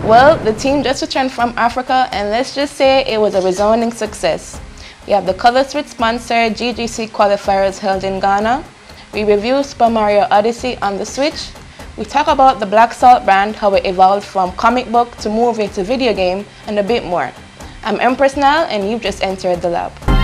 Well, the team just returned from Africa, and let's just say it was a resounding success. We have the Color Switch sponsored GGC qualifiers held in Ghana. We review Super Mario Odyssey on the Switch. We talk about the Black Salt brand, how it evolved from comic book to movie to video game, and a bit more. I'm Empress Nile, and you've just entered the lab.